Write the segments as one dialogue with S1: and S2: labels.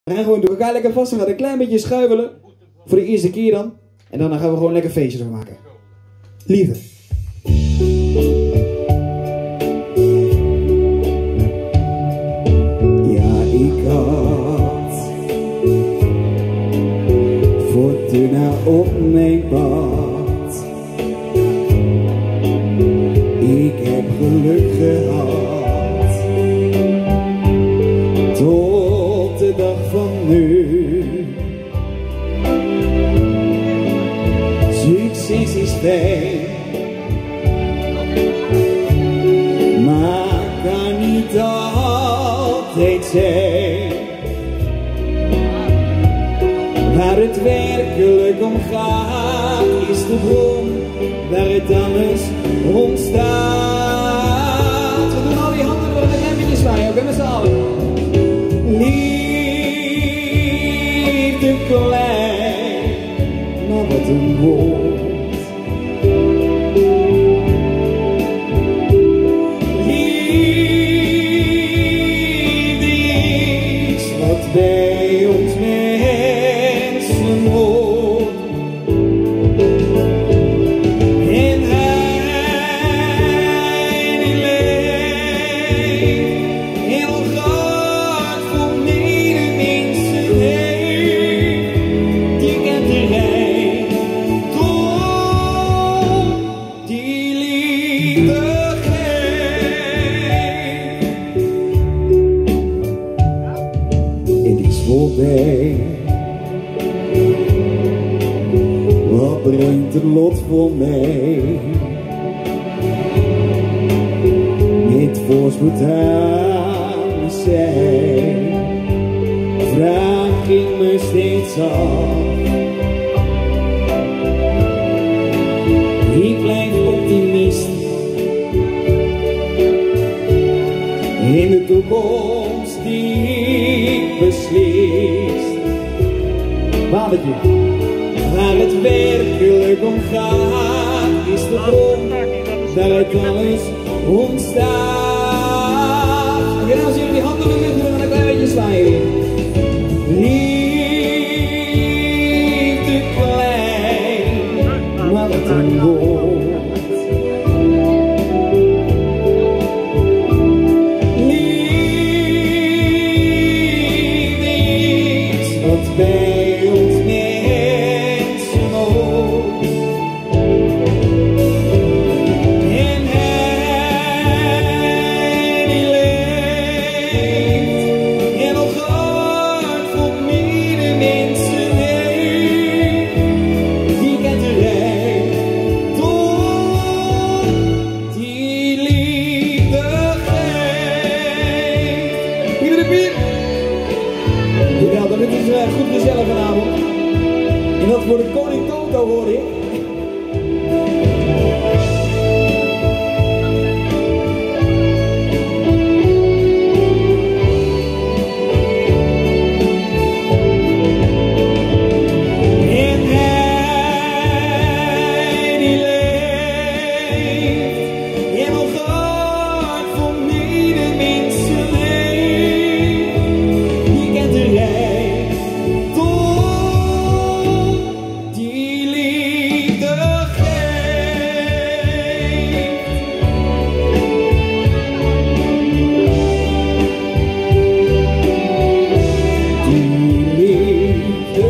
S1: We gaan gewoon doen. We gaan lekker vast. We gaan een klein beetje schuivelen. Voor de eerste keer dan. En dan gaan we gewoon lekker feestjes van maken. Lieve. Ja, ik had fortuna op mijn pad. Ik heb geluk gehad. Tot de dag van nu. Succes is fijn, maar kan niet altijd zijn. Waar het werkelijk om gaat, is de bron waar het alles ontstaat. We doen al die handen door een klein beetje zwaaien, oké, met z'n allen. Liefde klein, maar wat een woord. Liefde is wat bij ons mensen hoort. En hij die leeft heel groot voor medemensen heeft. Die kent de rijkdom die liefde geeft. Het is voorbij. Wat brengt het lot voor mij? Met voorspoed aan de zij vraag ik me steeds af. Ik blijf optimist. In de toekomst die ik beslis. Watertje. Waar het werkelijk om gaat, is de bron waaruit alles ontstaat. Oké, als jullie die handen in de lucht doen en een klein beetje zwaaien. Liefde klein, maar wat een woord. Liefde is wat bij ons mensen hoort. En hij die leeft heel groot voor medemensen heeft. Die kent de rijkdom die liefde geeft. Piep de piep. Jawel, dat is goed gezellig vanavond. En dat voor de koning Toto hoor ik. En hij die leeft heel groot voor medemensen heeft. Die kent de rijkdom die liefde geeft. Die liefde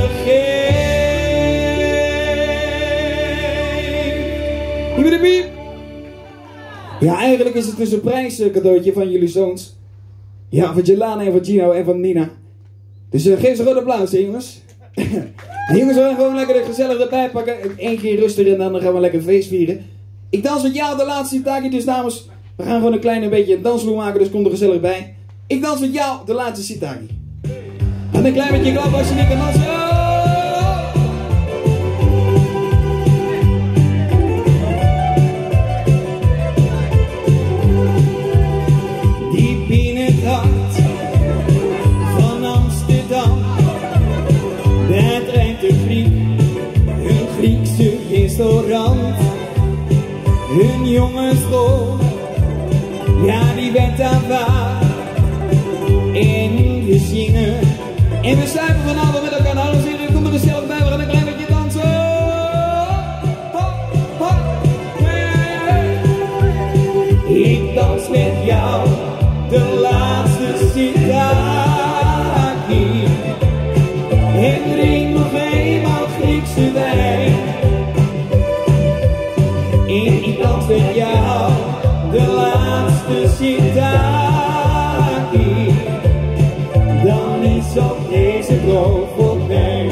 S1: geeft. Piep de piep. Ja, eigenlijk is het een surprise cadeautje van jullie zoons. Ja, van Jelana en van Gino en van Nina. Dus geef ze gewoon applaus, hè, jongens. De jongens gaan gewoon lekker gezellig erbij pakken. Eén keer rustig en dan gaan we lekker feest vieren. Ik dans met jou de laatste sitagi, dus dames, we gaan gewoon een klein beetje dansvloer maken, dus kom er gezellig bij. Ik dans met jou de laatste sitagi. En een klein beetje klap als je niet kan dansen. Diep in het hart van Amsterdam, daar drijft een Griek, een Griekse restaurant. Hun jongensschool, ja die werd daar waar. En we zingen En we sluipen vanavond met elkaar. Nou, dames en heren, kom er zelf bij. We gaan een klein beetje dansen. Ik dans met jou de laatste sitaki. En drink nog eenmaal Griekse wijn. En ik dans met jou de laatste sitaki. Dan is op deze droog voorbij.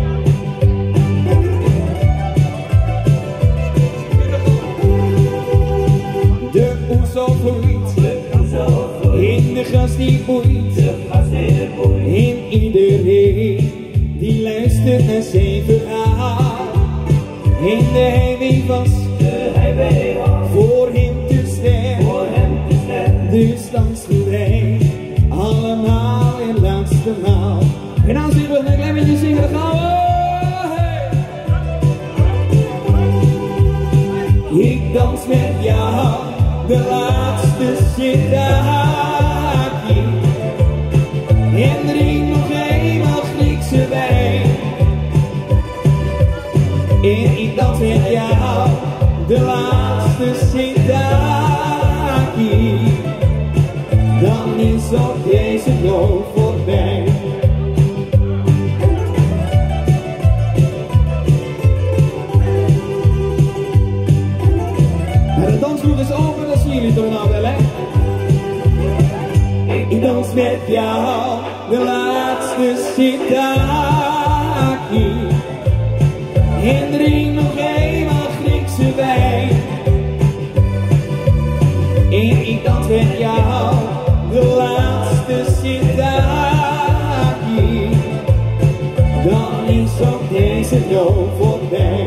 S1: De oezel vloeit, in de gras die boeit, in iedereen die luistert naar zijn verhaal. In de heimwee was voor hem te sterk, dus dansen wij allemaal in laatste maal. En als u nog een klein beetje zingen, dan gaan we. Ik dans met jou de laatste sitaki. En drink nog eenmaal Griekse wijn. En ik dans met jou de laatste sitaki. Dan is op deze droog voorbij. De dansvloer is open, dat zien jullie toch nou wel, hè? Ik dans met jou de laatste sitaki. En drink nog eenmaal Griekse wijn. En ik dans met jou de laatste sitaki. Dan is op deze droog voorbij.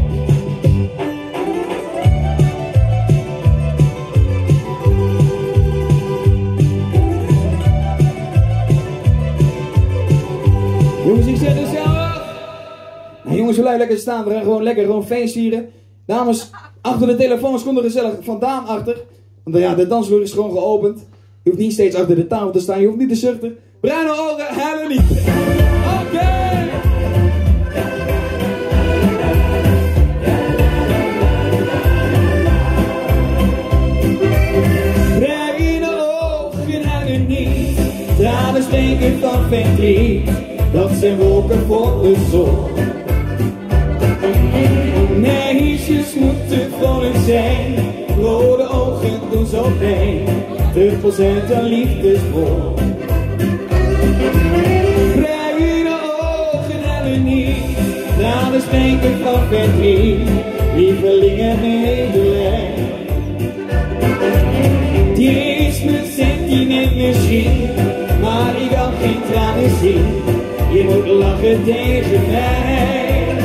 S1: Jongens, ik zeg het zelf. Nou, jongens, we blijven lekker staan. We gaan gewoon lekker feest vieren. Dames, achter de telefoons komt er gezellig vandaan achter. Want ja, de dansvloer is gewoon geopend. Je hoeft niet steeds achter de tafel te staan. Je hoeft niet te zuchten. Bruine ogen, huilen niet. Oké. Bruine ogen, huilen niet. Tranen steken van verdriet. Dat zijn wolken voor de zon. Meisjes moeten vrolijk zijn. Rode ogen doen zo pijn. 20% aan liefdesbron. Bruine ogen hebben niet. Tranen steken van verdriet. Lievelingen medelij. Die is mijn sentiment misschien. Maar ik kan geen tranen zien. Je moet lachen tegen mij.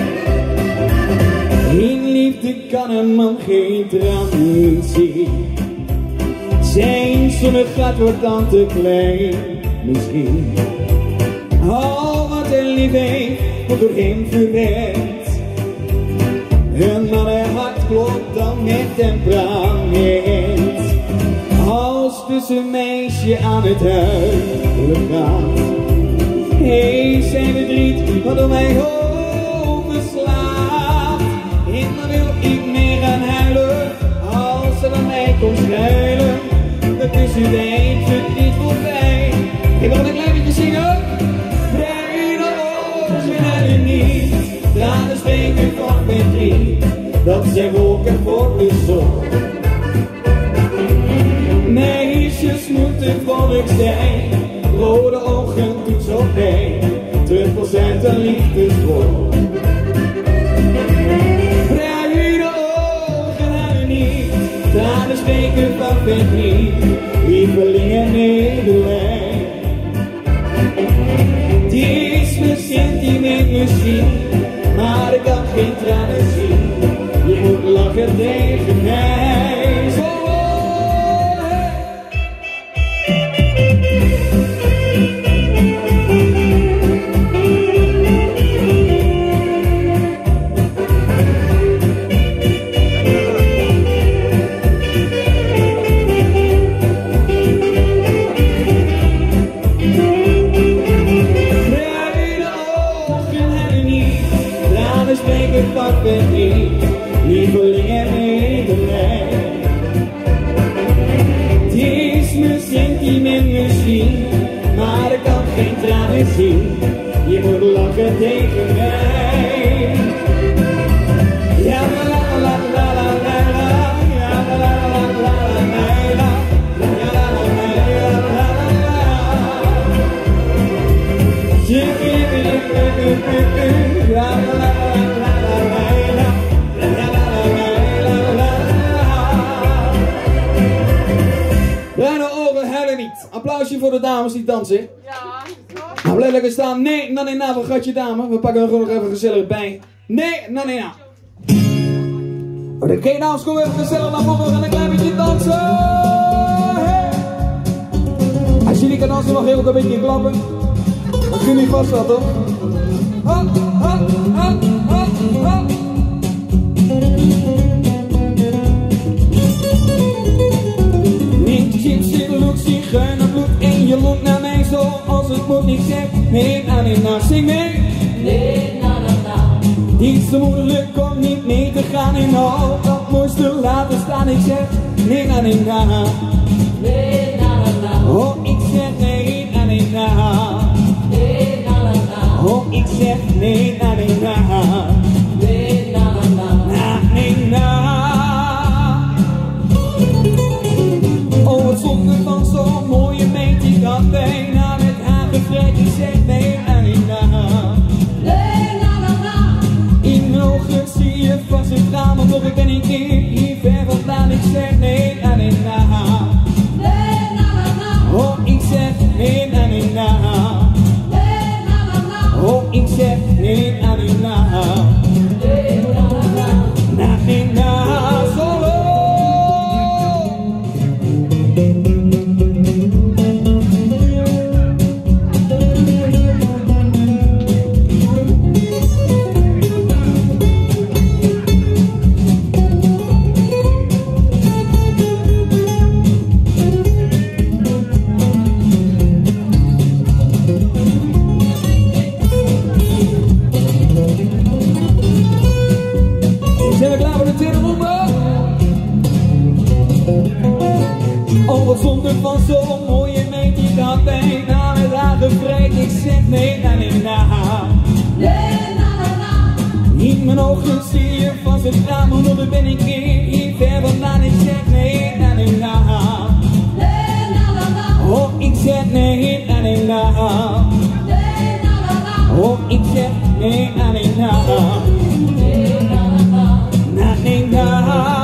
S1: In liefde kan een man geen tranen zien. Zijn zonnegat wordt dan te klein, misschien. Al wat hij lief heeft, wordt door hem verrend. Een mannenhart klopt dan met temperament. Als dus een meisje aan het huilen gaat, heeft zijn verdriet wat om mij overslaat. En dan wil ik meer gaan huilen, als ze aan mij komt schuilen. Dat is u weet het niet voorbij. Ik wil een klein beetje zingen. Bruine ogen huilen niet. Tranen steken van verdriet. Dat zijn wolken voor de zon. Meisjes moeten vrolijk zijn. Rode ogen doet zo pijn. 20% aan liefdesbron. Bruine ogen huilen niet. Tranen steken van verdriet. Lievelingen medelij. Die is mijn sentiment misschien. Maar ik kan geen tranen zien. Je moet lachen tegen mij. Zo, laat eens zien, je moet lachen tegen mij. Ja, la la la la la la la, ja, la la la la la la la, ja, la la la la la la. Ja, la la la la la la, ja, la la la la la. Bruine ogen huilen niet. Applausje voor de dames die dansen.
S2: Ja.
S1: Nou, blijf lekker staan. Nee, nee, nou, wat gaat je dame? We pakken er gewoon nog even gezellig bij. Nee, nee, nou. Oké, dames, kom even gezellig naar voren. We gaan een klein beetje dansen. Hey. Als je niet kan dansen, mag je ook een beetje klappen. Dat kun je niet vast wel, toch? Ha, ha, ha, ha, ha. Niet gypsy look, zigeunerbloed en je loopt naar mij zoals het moet. Ik zeg nee, na, nee, na, zing mee. Nee, na, na, na. Niet zo moeilijk om niet mee te gaan en al dat mooiste laten staan. Ik zeg nee, na, nee, na. Nee, na, na, na. Oh, ik zeg nee, na, nee, na. Nee, na, na, na. Oh, ik zeg nee, na, nee, na. Nee, na, na, na. Na, nee, na. Oh, wat zonde van zo'n mooie meid, ik had bijna met haar gevrijd. Ik zeg nee, na, nee, na. Nee, na, na, na. In mijn ogen zie je vast een traan, want toch ben ik hier ver vandaan. Ik zeg nee, na, nee, na. Nee, na, na, na. Oh, ik zeg nee, na, nee, na. Nee, na, na, na. Oh, ik zeg nee, na, nee, na. Nee, na, na, na. Na, nee, na. Solo. Oh, wat zonde van zo'n mooie meid, die had bijna met haar gevrijd. Ik zeg nee, na, nee, na. Nee, na, na, na. In mijn ogen zie je vast het raam, want dan ben ik hier ver vandaan. Ik zeg nee, na, nee, na. Nee, na, na, na. Oh, ik zeg nee, na, nee, na. Nee, na, na, na. Oh, ik zeg nee, na, nee, na. Nee, na, na, na. Na, nee, na.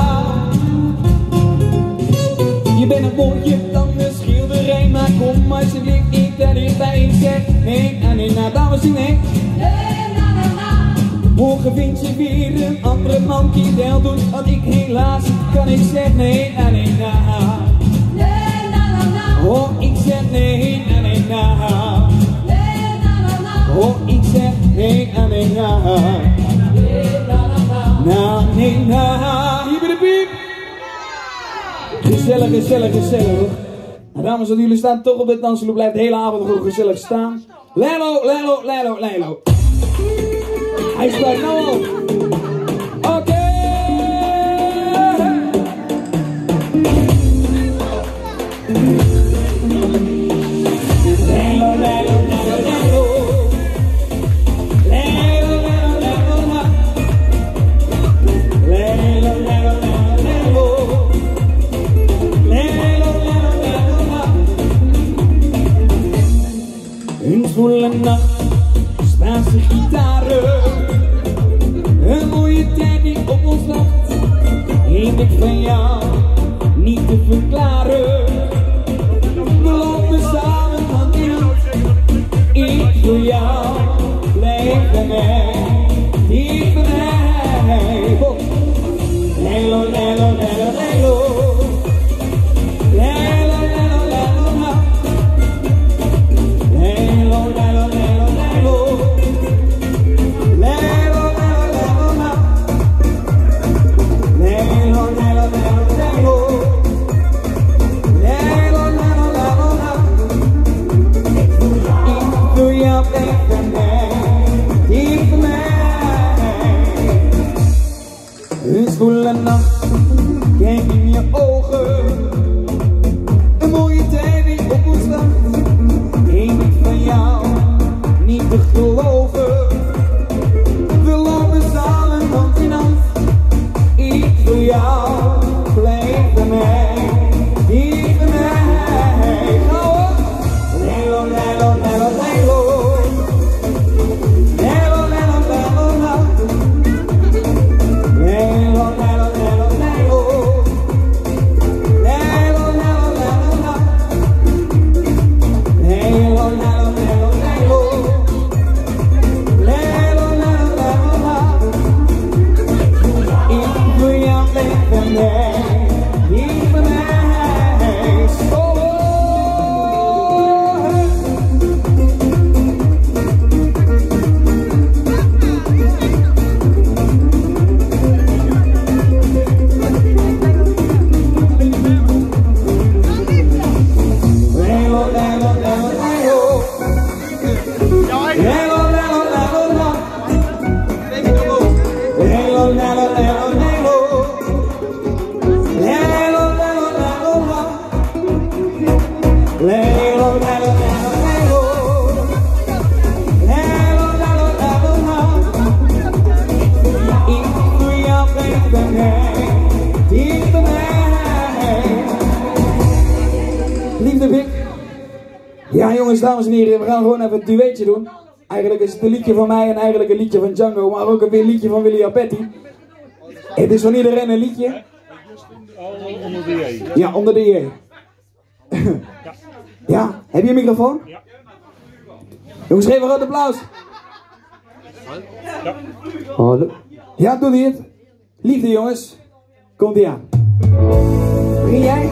S1: Je bent een mooie dan de schilderij, maar kom alsjeblieft niet er dichtbij. Ik zeg nee, na, nee, na, dames die nee. Nee, na, na, na. Morgen vind je weer een andere man die wel doet wat ik helaas niet kan. Ik zeg nee, na, nee, na. Nee, na, na, na. Oh, ik zeg nee, na, nee, na. Nee, na, na, na. Oh, ik zeg nee, na, nee, na. Nee, na, na, na. Na, nee, na. Hier bij de piep. Gezellig, gezellig, gezellig. Nou, dames en jullie staan toch op dit dansvloer. Blijft de hele avond gewoon gezellig staan. Lelo, Lelo, Lelo, Lelo. Hij staat nou op. Oké. Lelo, Lelo, Lelo, Lelo. Lelo, Lelo, Lelo, Lelo. Lelo, Lelo, Lelo. Een zwoele nacht, Spaanse gitaren, een mooie tijd die op ons wacht. Eén ik van jou niet te verklaren. We lopen samen hand in hand. Ik voor jou, blijf bij mij, diep bij mij. Lelo, lelo, lelo, lelo. Een zwoele nacht, kijk in je ogen. Een mooie tijd die op ons wacht. Eén van jou. Ja jongens, dames en heren, we gaan gewoon even een duetje doen. Eigenlijk is het een liedje van mij en eigenlijk een liedje van Django, maar ook een liedje van Willy Alpetti. Het is van iedereen een liedje.
S2: Onder de J.
S1: Ja, onder de J. Ja, heb je een microfoon?
S2: Ja.
S1: Jongens, geef een groot applaus.
S2: Ja.
S1: Hallo. Ja, doe die het. Liefde jongens, komt ie aan. Begin jij?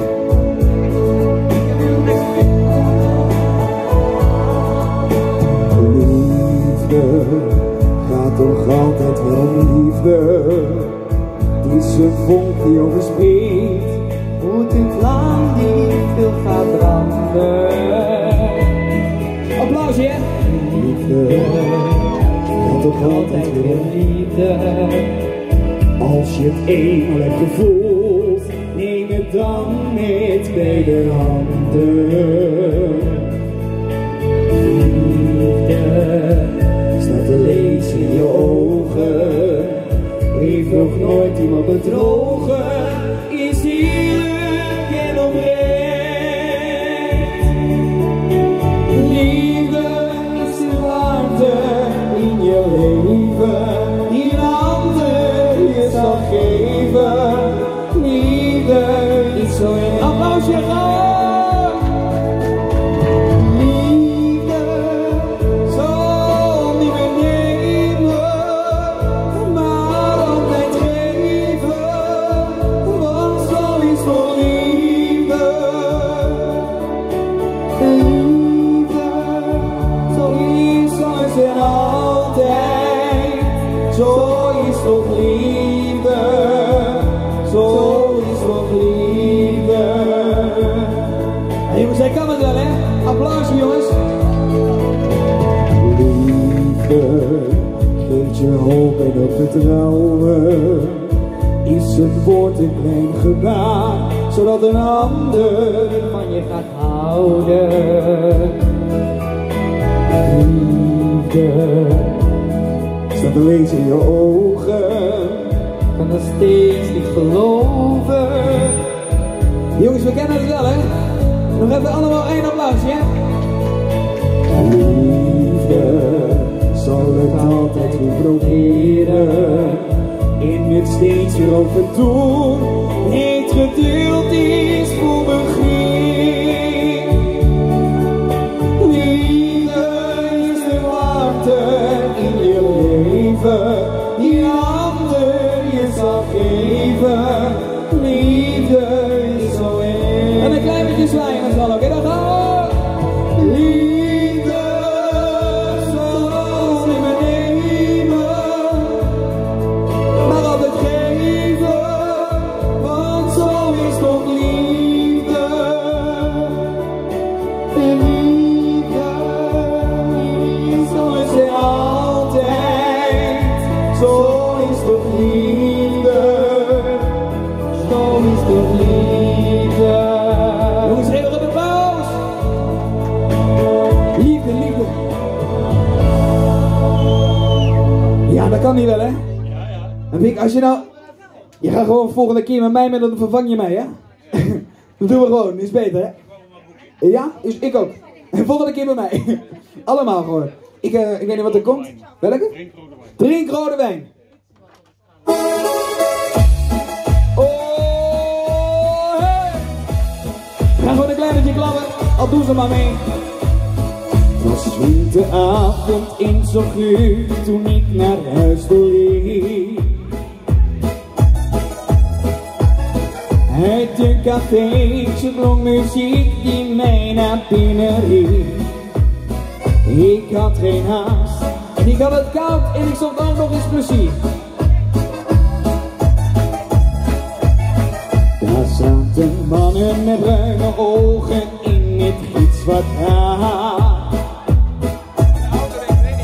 S3: Gaat toch altijd wel om liefde. Die is een vonk die overspringt, moet een vlam die veel gaat branden.
S1: Applausje hè?
S3: Liefde gaat toch altijd wel om liefde. Als je het eenmaal hebt gevoeld, neem het dan met beide handen. Staat te lezen in je ogen, heeft nog nooit iemand bedrogen, is eerlijk en oprecht. Liefde is de warmte in je leven, die een ander je zal geven. Liefde is zo een applausje gaan.
S1: Zij kan het wel hè? Applausje jongens.
S3: Liefde geeft je hoop en ook vertrouwen. Is een woord een klein gebaar, zodat een ander van je gaat houden. Liefde staat te lezen in je ogen, kan nog steeds niet geloven.
S1: Jongens, we kennen het wel hè? Nog even allemaal één applausje, hè?
S3: Liefde zal het altijd weer proberen, in het steeds weer over doen. Het geduld is voor begin. Liefde is de warmte in je leven, die ander je zal geven. Liefde is zo in.
S1: En een klein beetje zwaaien met z'n allen, oké? Dan gaan we!
S3: Liefde zal niet meer nemen, maar altijd geven, want zo is toch liefde. Liefde, zo is het altijd, zo is toch liefde, zo is toch liefde.
S1: Jongens, even een applaus! Liefde, liefde. Ja, dat kan niet wel, hè?
S2: Ja.
S1: En Vic, als je nou... Je gaat gewoon volgende keer met mij mee, dan vervang je mij, hè? Dat doen we gewoon, is beter, hè? Ja, dus ik ook. En volgende keer bij mij. Allemaal gewoon. Ik weet niet wat er komt. Welke? Drink rode wijn. Oh, hey! We gaan gewoon een klein beetje klappen. Al doen ze maar mee.
S3: Het was winteravond in zo'n uur toen ik naar huis doorreed. Uit een cafeetje klonk muziek die mij naar binnen riep. Ik had geen haast
S1: En ik had het koud en ik zocht ook nog eens plezier.
S3: Daar zaten mannen met bruine ogen in het gitzwart haar.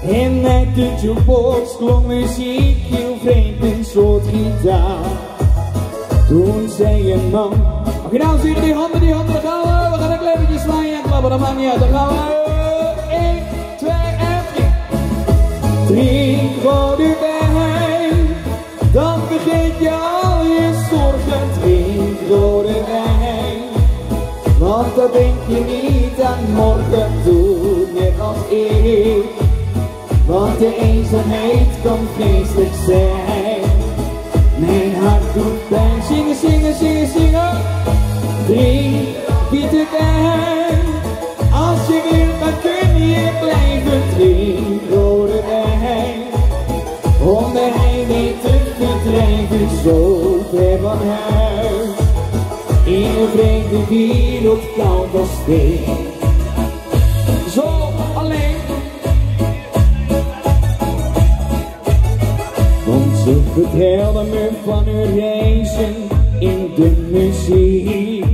S3: En met de jukebox klonk muziek heel vreemd, een soort gitaar. Toen zei een man:
S1: mag je nou zien, die handen, dan gaan we. We gaan een klein beetje zwaaien en klappen, dat maakt niet uit. Dan gaan we. 1, 2 en 3.
S3: Drink rode wijn, dan vergeet je al je zorgen. Drink rode wijn, want dan denk je niet aan morgen. Doe net als ik, want de eenzaamheid kan vreselijk zijn. Mijn hart doet pijn.
S1: Zingen, zingen, zingen, zingen.
S3: Drink witte wijn, als je wil dan kun je blijven. Drink rode wijn, om de heimwee te verdrijven. Zo ver van huis, in een vreemde wereld, koud als steen.
S1: Zo alleen.
S3: Want ze vertelde me van hun reizen in de muziek.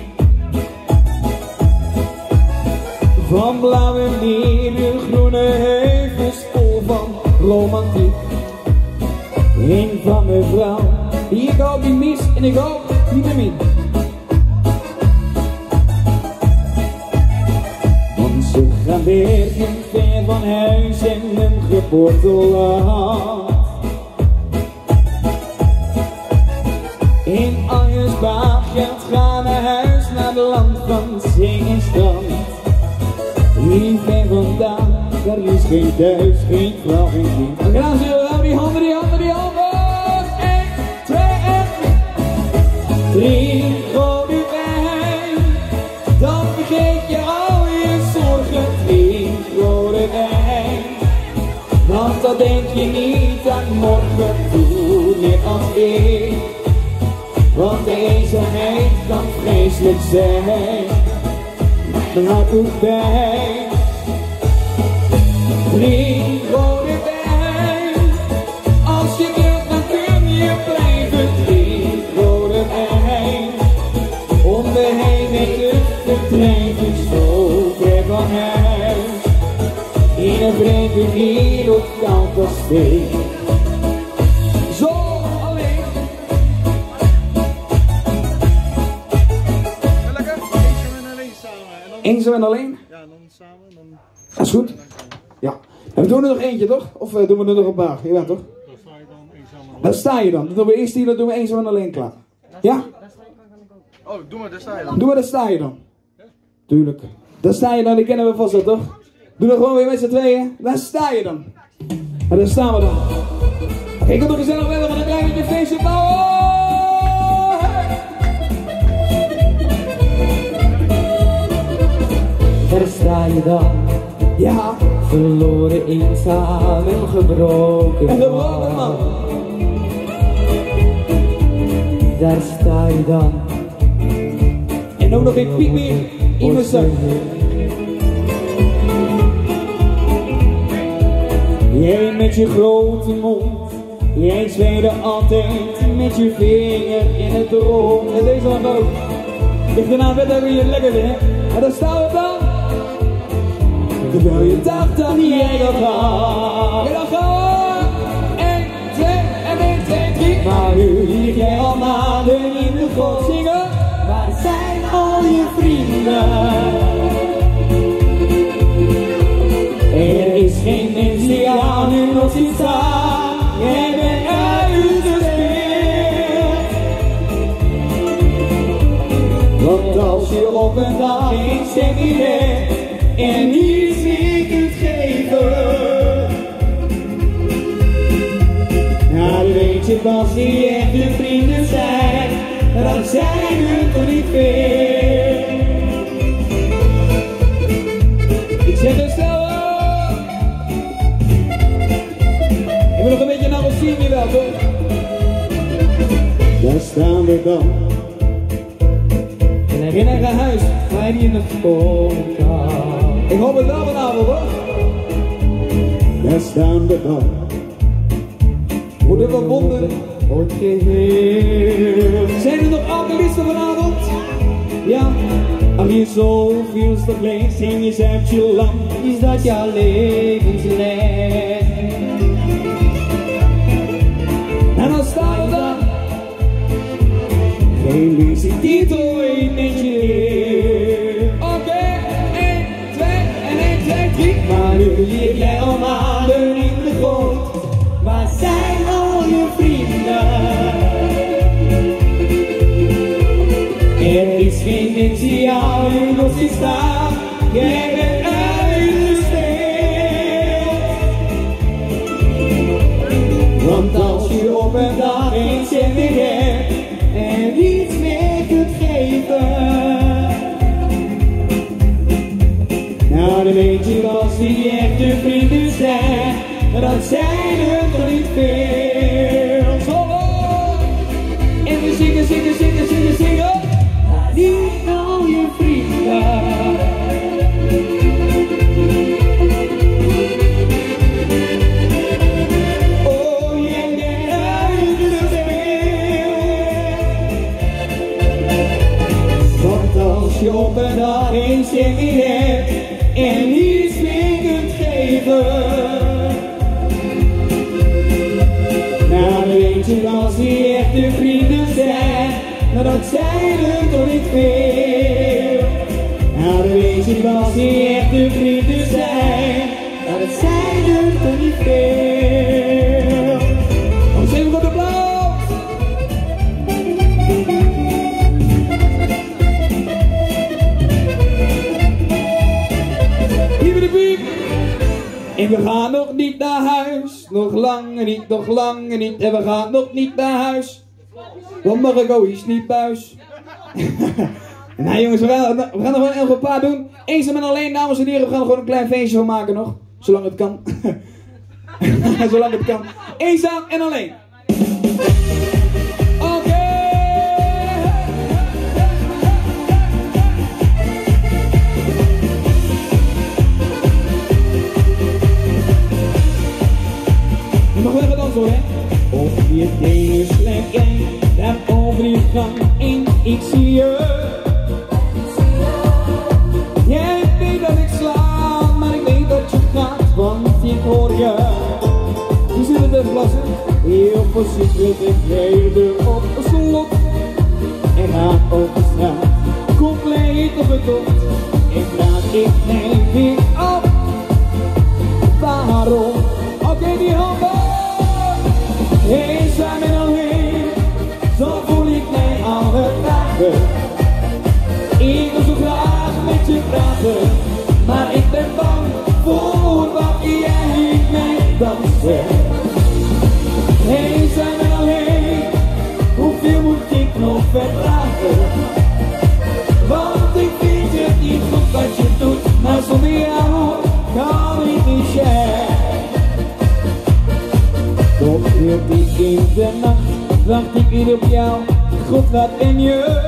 S3: Van blauwe meren, groene heuvels vol van romantiek. Een van mijn vrouw,
S1: Die ik ook niet mis en ik ook niet meer min.
S3: want ze gaan werken ver van huis en een geboorteland. In Arjesbach gaat gaan naar huis, naar het land van zee en strand. Hier ver vandaan, daar is geen thuis, geen vrouw, geen kind.
S1: We gaan zo, die handen, die handen, die handen. 1, 2 en 3.
S3: Drink rode wijn, dan vergeet je al je zorgen. Drink rode wijn, want dan denk je niet aan morgen. Doe net als ik, want de eenzaamheid kan vreselijk zijn. Mijn hart doet pijn. Drink rode wijn, als je wilt dan kun je blijven. Drink rode wijn, om de heimwee te verdrijven. Zo ver van huis, in een vreemde wereld, koud als steen.
S1: Zo alleen.
S2: Lekker. Eenzaam en alleen samen. En dan,
S1: Eenzaam en alleen.
S2: ja, dan samen. Dan,
S1: Dat is goed. Ja. En we doen er nog eentje, toch? Of doen we er nog een paar? Ja, toch?
S2: dan sta je dan eenzaam en alleen.
S1: Daar sta je dan. Dan doen we eerst die, dan doen we eenzaam en alleen klaar. Ja?
S2: Oh, doe maar, daar sta je dan.
S1: Doe maar, daar sta je dan. Tuurlijk. Daar sta je dan, die kennen we vast wel, toch? Doe dan gewoon weer met z'n tweeën. Daar sta je dan. En daar staan we dan. Oké, kom nog gezellig mee, we gaan een klein beetje feestje bouwen. Hey!
S3: Daar sta je dan,
S1: Ja,
S3: verloren, eenzaam en gebroken.
S1: en gebroken man.
S3: Daar sta je dan,
S1: En ook nog geen piep meer in mijn zak.
S3: Jij met je grote mond, jij zweerde altijd met je vinger in het rond.
S1: En deze man ook. Ligt ernaar net ook weer lekker weer. En daar staan we dan. Terwijl je dacht dat jij dat had. En dan gaan we. 1, 2 en 1, 2, 3.
S3: Maar nu lig jij al maanden in de grot.
S1: Zingen.
S3: Waar zijn al je vrienden? Er is geen mens die jou nu nog ziet staan. Jij bent uitgespeeld. Want als je op een dag geen stemmen hebt en niets meer kunt geven, nou dan weet je pas die echte vrienden zijn. Dat zijn er toch niet veel.
S1: Ik zeg het snel. Ik wil nog een beetje naar ons zien, wel toch?
S3: Daar staan we dan, in eigen huis, waar je nog komen kan.
S1: Ik hoop het wel vanavond hoor.
S3: Daar staan we dan,
S1: Worden we verbonden?
S3: wordt geheel.
S1: Zijn er nog alcoholisten vanavond? Ja?
S3: Ach, je zoveel is toch leeg, zing eens uit je lamp. Is dat jouw levensles? En dan sta je dan, geen liefde die het ooit met je leert.
S1: Oké, 1, 2 en 1, 2, 3.
S3: Maar nu lig jij al maanden in de grond. Waar zijn al je vrienden? Er is geen mens die jou nu nog ziet staan. Jij bent uitgespeeld. Want als je op een dag eens zin weer hebt en niets meer kunt geven, nou dan weet je als die echte vrienden zijn, dat zijn er toch niet veel.
S1: Solo! En we zingen, zingen, zingen, zingen, zingen.
S3: Niet al je vrienden. Oh, jij bent uitgespeeld. Want als je op een dag eens zin hebt en niets meer kunt geven, nou dan weet je als die echte vrienden zijn, maar dat zijn er toch niet veel. Nou dan weet je als die echte vrienden zijn, maar dat zijn er toch niet veel.
S1: Kom eens even op de applaus. Hier bij de piep. En we gaan nog niet naar huis. Nog langer niet, nog langer niet. En we gaan nog niet naar huis. Want Marco is niet thuis. Nou jongens, we gaan nog wel een paar doen. Eenzaam en alleen, dames en heren. We gaan er gewoon een klein feestje van maken nog. Zolang het kan. Zolang het kan. Eenzaam en alleen. Oké. Je mag wel even dansen hoor, hè.
S3: Op je tenen slijp jij daar over je gang in, ik zie je. Jij weet dat ik slaap, maar ik weet dat je gaat, want ik hoor je.
S1: Je zit het even plassen.
S3: Heel voorzichtig en jij de op slot. En gaat over straat, compleet op het tocht. En vraag ik mij weer af, waarom?
S1: Oké, die handen.
S3: Eenzaam en alleen, zo voel ik mij alle dagen. Ik wil zo graag met je praten, maar ik ben bang voor wat jij mij dan zegt. Eenzaam en alleen, hoeveel moet ik nog verdragen? Want ik vind het niet goed wat je doet, maar zonder jou kan ik niet share. Tot heel diep in de nacht wacht ik weer op jou. God, wat ben je?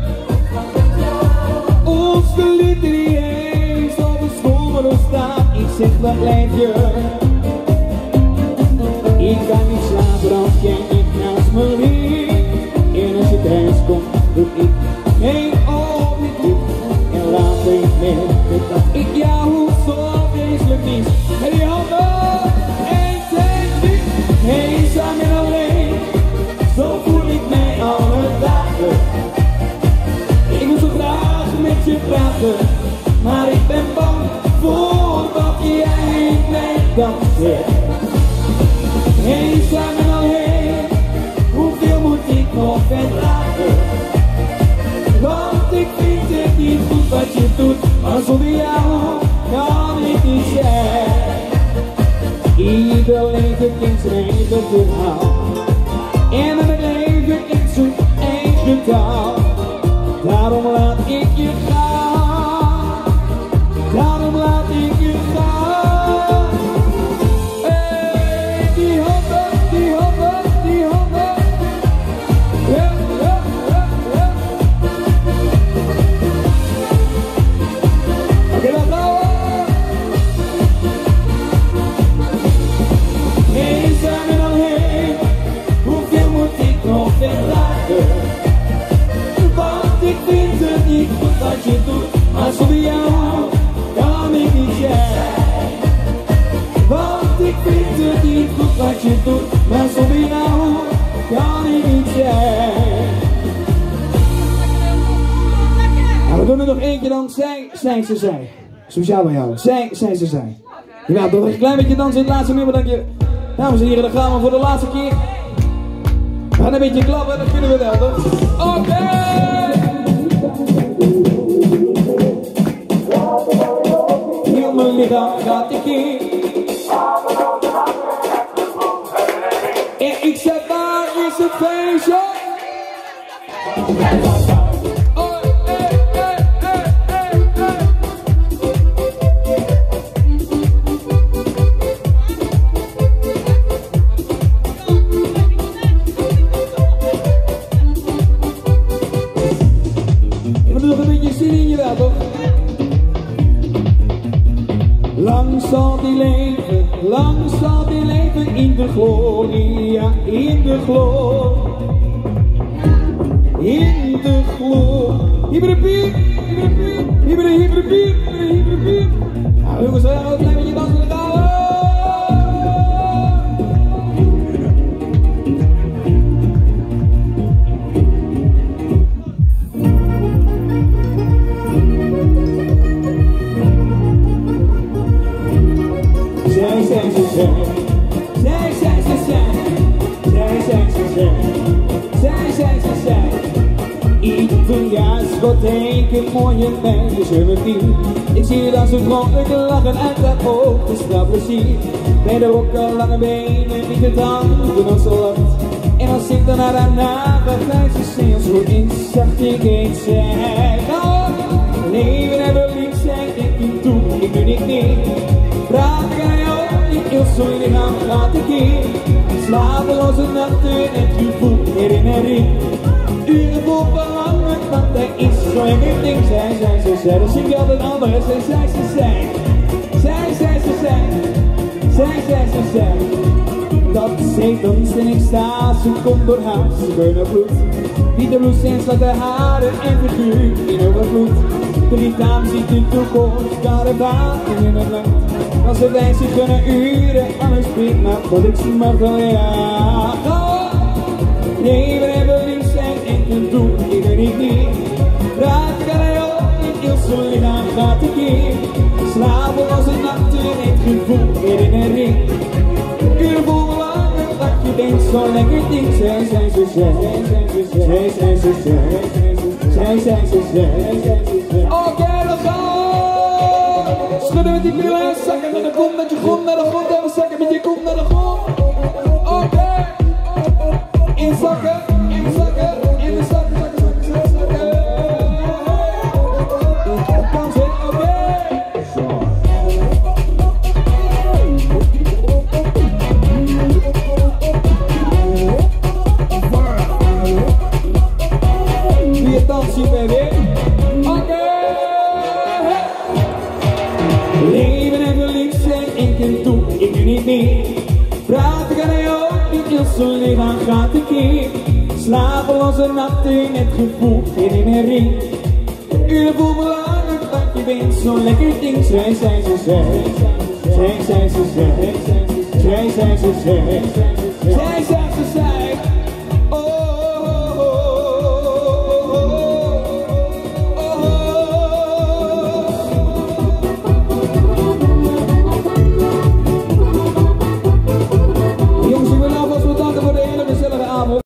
S3: Ons geliefde die heeft op de schommel staan. Ik zeg, wat blijf je? Ik kan niet slapen als jij niet naast me ligt. En als je thuis komt, doe ik geen oog niet dicht. En later ik merken dat ik jou zo vreselijk mis. En die handen! Eenzaam en alleen, zo voel ik mij alle dagen. Ik wil zo graag met je praten, maar ik ben bang voor wat jij mij dan zegt. Eenzaam en alleen, hoeveel moet ik nog verdragen? Want ik vind het niet goed wat je doet, maar zonder jou kan ik niet zijn. Ieder leven kent zijn eigen verhaal. En mijn leven kent zijn eigen taal. Daarom laat ik je gaan. Daarom laat ik je gaan. Hey, die handen, die handen, die handen. Ja, ja, ja, ja. Oké, dan gaan we. Eenzaam en alleen, hoeveel moet ik nog verdragen? wat je doet, maar zonder jou kan ik niet zijn.
S1: Ja, we doen er nog eentje dan. Zij, ze, zij. Speciaal bij jou. Zij, ze, zij. Ja, toch een klein beetje dansen in het laatste nummer. Dank je. Dames en heren, dan gaan we voor de laatste keer. We gaan een beetje klappen, dat kunnen we wel, toch? Oké!
S3: Heel mijn lichaam gaat ik in.
S1: En ik zeg, waar is het feestje?
S3: Lang zal die leven in de glorie, ja, in de glorie, in de glorie.
S1: Hyperpiep, hyperpiep. Nou jongens, we gaan ook een klein beetje dansen met elkaar.
S3: Italiaans wordt een mooie meisje Germany. Ik zie je dan zo vrolijk lachen en dat ook is wel plezier. Bij de rokken, lange benen, niet het handen nog zo lacht. En als ik dan naar haar begrijp ze steeds goed in, zacht ik eens zeg. Leven en verliefd zijn, denk ik toe, ik doe niet meer. Praat ik aan jou, ik heel zo lichaam gaat ik hier. Slapeloze nachten en gevoel herinnering. Uren vol verlangen, want hij is zo lekker ding. Zij, dat zie ik altijd anders. Zij. Dat zij danst en ik sta, ze komt door haar schöne bloed. Wie de bloed zijn, slaat de haren en figuur in overvloed. De lichaam ziet de toekomst, daar de water in het land. Als ze wijst zich kunnen uren, alles spreekt maar wat ik zie maar wel ja. Leven en verliefd zijn en te doen, ik er niet meer. Raad ik aan jou, in heel zo'n lichaam gaat ik hier. Slapen als een nacht in het gevoel, herinnering. Uren vol belangen, dat je denkt zo lekker ding. Zij,
S1: Oké, dan gaan we! Schudden met die billen en zakken naar de kont, dat je grond naar de grond en we zakken met je kont naar de grond. Oké! Inzakken, in de zakken. Dansen, oké! Weer dansen, baby. Oké! Leven en verliefd zijn, ik en toe, ik nu niet meer. Praat ik aan jou, niet heel zo'n lichaam gaat ik hier. Slapeloze nachten in het gevoel, herinnering. Uren vol belangen, dat je bent zo'n lekker ding. Zij.